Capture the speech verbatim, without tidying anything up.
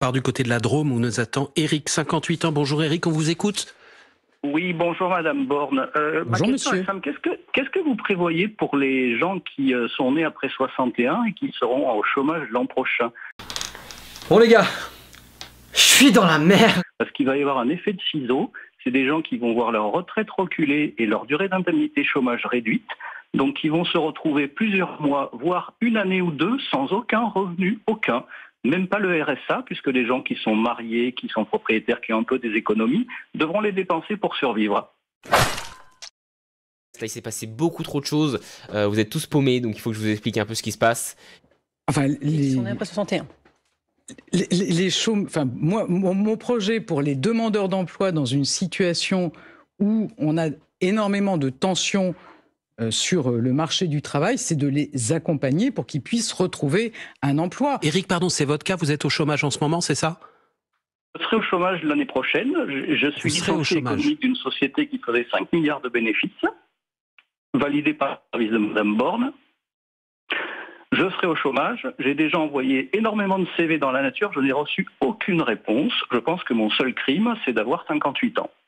part du côté de la Drôme où nous attend Eric, cinquante-huit ans. Bonjour Eric, on vous écoute. Oui, bonjour Madame Borne. Euh, Bonjour ma question monsieur. est simple. Qu'est-ce que, qu'est-ce que vous prévoyez pour les gens qui euh, sont nés après soixante et un et qui seront au chômage l'an prochain? Bon les gars, je suis dans la merde. Parce qu'il va y avoir un effet de ciseau. C'est des gens qui vont voir leur retraite reculer et leur durée d'indemnité chômage réduite. Donc ils vont se retrouver plusieurs mois, voire une année ou deux, sans aucun revenu, aucun. Même pas le R S A, puisque les gens qui sont mariés, qui sont propriétaires, qui ont un peu des économies, devront les dépenser pour survivre. Là, il s'est passé beaucoup trop de choses. Euh, vous êtes tous paumés, donc il faut que je vous explique un peu ce qui se passe. Enfin, les, Ils sont nés après soixante et un. les, les, les chômes, enfin, moi, mon, mon projet pour les demandeurs d'emploi dans une situation où on a énormément de tensions euh, sur le marché du travail, c'est de les accompagner pour qu'ils puissent retrouver un emploi. Eric, pardon, c'est votre cas, vous êtes au chômage en ce moment, c'est ça? Je serai au chômage l'année prochaine. Je, je suis Vous serez au licencié chômage. économique d'une société qui faisait cinq milliards de bénéfices, validé par le service de Madame Borne. Je serai au chômage. J'ai déjà envoyé énormément de C V dans la nature. Je n'ai reçu aucune réponse. Je pense que mon seul crime, c'est d'avoir cinquante-huit ans.